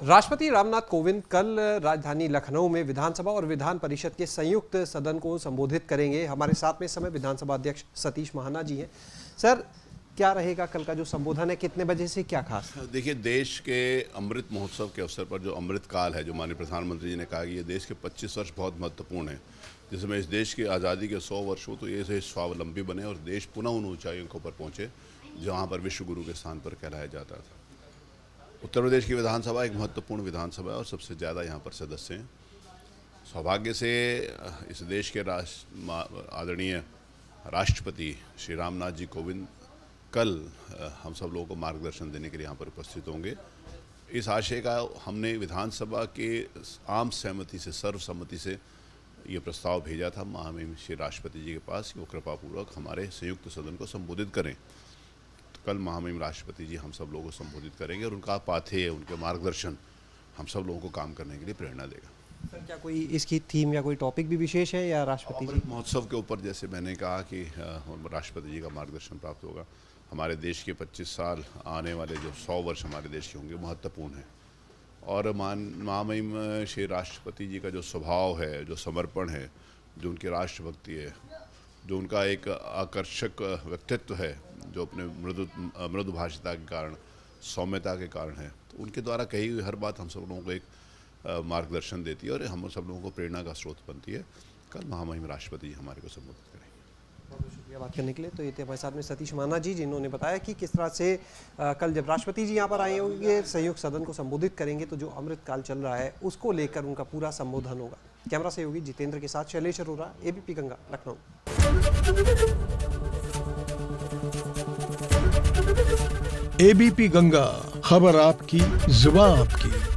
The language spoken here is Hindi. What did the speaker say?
राष्ट्रपति रामनाथ कोविंद कल राजधानी लखनऊ में विधानसभा और विधान परिषद के संयुक्त सदन को संबोधित करेंगे। हमारे साथ में इस समय विधानसभा अध्यक्ष सतीश महाना जी हैं। सर, क्या रहेगा कल का जो संबोधन है, कितने बजे से, क्या खास? देखिए, देश के अमृत महोत्सव के अवसर पर जो अमृत काल है, जो माननीय प्रधानमंत्री जी ने कहा कि ये देश के 25 वर्ष बहुत महत्वपूर्ण है, जिसमें इस देश की आज़ादी के 100 वर्ष हो तो ये से स्वावलंबी बने और देश पुनः उन ऊंचाइयों के ऊपर पहुँचे जहाँ पर विश्व गुरु के स्थान पर कहलाया जाता था। उत्तर प्रदेश की विधानसभा एक महत्वपूर्ण विधानसभा है और सबसे ज़्यादा यहाँ पर सदस्य हैं। सौभाग्य से इस देश के आदरणीय राष्ट्रपति श्री रामनाथ जी कोविंद कल हम सब लोगों को मार्गदर्शन देने के लिए यहाँ पर उपस्थित होंगे। इस आशय का हमने विधानसभा के आम सहमति से, सर्वसम्मति से ये प्रस्ताव भेजा था महामहिम श्री राष्ट्रपति जी के पास कि वो कृपापूर्वक हमारे संयुक्त सदन को संबोधित करें। तो कल महामहिम राष्ट्रपति जी हम सब लोगों को संबोधित करेंगे और उनका पाथेय, उनके मार्गदर्शन हम सब लोगों को काम करने के लिए प्रेरणा देगा। सर, क्या कोई इसकी थीम या कोई टॉपिक भी विशेष है या राष्ट्रपति जी महोत्सव के ऊपर, जैसे मैंने कहा कि राष्ट्रपति जी का मार्गदर्शन प्राप्त होगा। हमारे देश के 25 साल, आने वाले जो 100 वर्ष हमारे देश के होंगे, महत्वपूर्ण है। और महामहिम श्री राष्ट्रपति जी का जो स्वभाव है, जो समर्पण है, जो उनकी राष्ट्रभक्ति है, जो उनका एक आकर्षक व्यक्तित्व है, जो अपने मृदु भाषिता के कारण, सौम्यता के कारण है, तो उनके द्वारा कही हुई हर बात हम सब लोगों को एक मार्गदर्शन देती है और हम सब लोगों को प्रेरणा का स्रोत बनती है। कल महामहिम राष्ट्रपति जी हमारे को संबोधित करेंगे। बहुत बहुत शुक्रिया बात करने के लिए। तो ये थे हमारे साथ में सतीश महाना जी, जिन्होंने बताया कि किस तरह से कल जब राष्ट्रपति जी यहाँ पर आए होंगे, संयुक्त सदन को संबोधित करेंगे, तो जो अमृत काल चल रहा है उसको लेकर उनका पूरा संबोधन होगा। कैमरा सहयोगी जितेंद्र के साथ शैलेश अरोरा, एबीपी गंगा, लखनऊ। एबीपी गंगा, खबर आपकी, जुबान आपकी।